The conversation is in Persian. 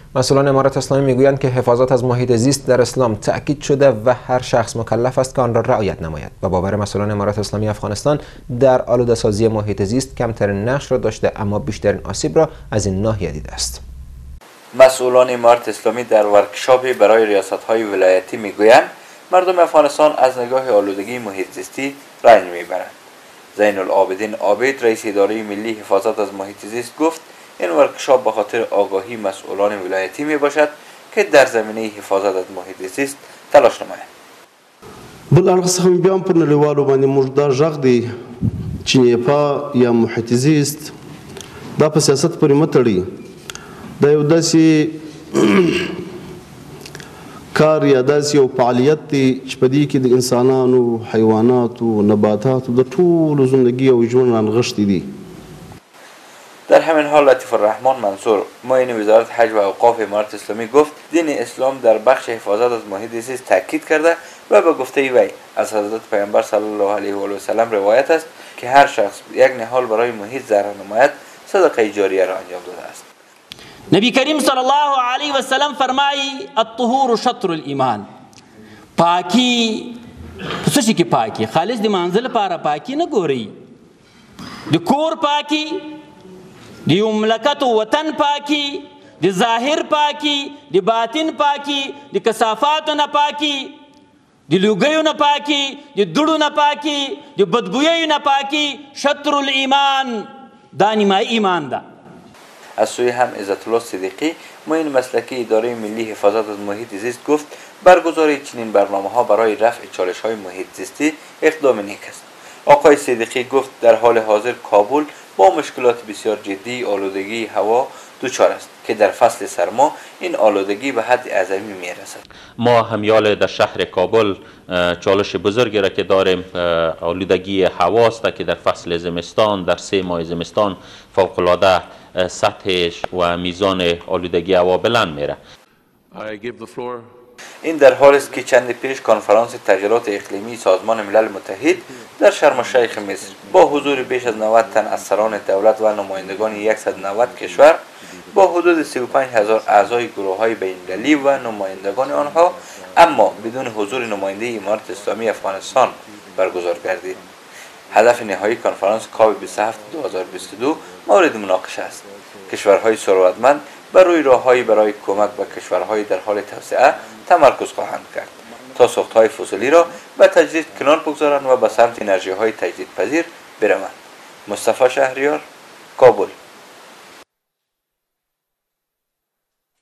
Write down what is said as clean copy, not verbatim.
مسئولان امارات اسلامی میگویند که حفاظت از محیط زیست در اسلام تأکید شده و هر شخص مکلف است که آن را رعایت نماید و باور مسئولان امارات اسلامی افغانستان در آلوده‌سازی محیط زیست کمترین نقش را داشته اما بیشترین آسیب را از این ناحیه دیده است. مسئولان امارات اسلامی در ورکشاپی برای ریاست‌های ولایتی میگویند مردم افغانستان از نگاه آلودگی محیط زیستی رنج میبرند. زین العابدین عابد رئیس اداره ملی حفاظت از محیط زیست گفت این ورکشاپ به خاطر آگاهی مسئولان ولایتی می باشد که در زمینه حفاظت از محیط زیست تلاش نمایند. بل اړخ څخه بیا هم پر نړیوالو باندې موږ دا غږ دی چې نیپا یا محیط زیست دا په سیاست پورې مه تړي. دا یو داسې کار یا داسې یو فعالیت دی چې په دې کې د انسانانو، حیواناتو، نباتاتو د ټولو زندگی او ژوند رانغښتي دي. در همین حال لطیف الرحمن منصور معین وزارت حج و اوقاف امارات اسلامی گفت دین اسلام در بخش حفاظت از محیط زیست تاکید کرده و به گفته وی از حضرت پیامبر صلی الله علیه و سلم روایت است که هر شخص یک نهال برای محیط ضرر نماید صدقه جاریه را انجام داده است. نبی کریم صلی الله علیه و سلم فرمایی الطهور شطر الایمان. پاکی څه شي کې پاکی خالص د منزل لپاره پاکی نه ګوري، د کور پاکی، د مملکت و وطن پاکی، د ظاهر پاکی، د باطن پاکی، د کثافاتو نه پاکی، د لوګیو نه پاکی، د دوړو نه پاکی، د بدبویو نه پاکی. شطر الایمان دا نیمه ایمان ده. از سوی هم عزت الله صدیقی معین مسلکی اداره ملی حفاظت از محیط زیست گفت برگزاری چنین برنامه‌ها برای رفع چالش‌های محیط زیستی اقدام نیک است. آقای صدیقی گفت در حال حاضر کابل با مشکلات بسیار جدی آلودگی هوا دچار است که در فصل سرما این آلودگی به حد اعظمی میرسد. ما همیال در شهر کابل چالش بزرگی را که داریم آلودگی هوا است که در فصل زمستان در 3 ماه زمستان فوق‌العاده سطحش و میزان آلودگی هوا بلند میره. این در حال است که چند پیش کنفرانس تغییرات اقلیمی سازمان ملل متحد در شرم الشیخ مصر با حضور بیش از 90 تن از سران دولت و نمایندگان 190 کشور با حدود 35,000 اعضای گروه‌های بین‌المللی و نمایندگان آنها اما بدون حضور نماینده امارات اسلامی افغانستان برگزار گردید. هدف نهایی کنفرانس کاپ 27 2022 مورد مناقشه است. کشورهای ثروتمند بر روی راههایی برای کمک به کشورهای در حال توسعه تمرکز خواهند کرد تا سوخت‌های فسیلی را به تجدید کنار بگذارند و به سمت انرژی‌های تجدیدپذیر بروند. مصطفی شهریار، کابل.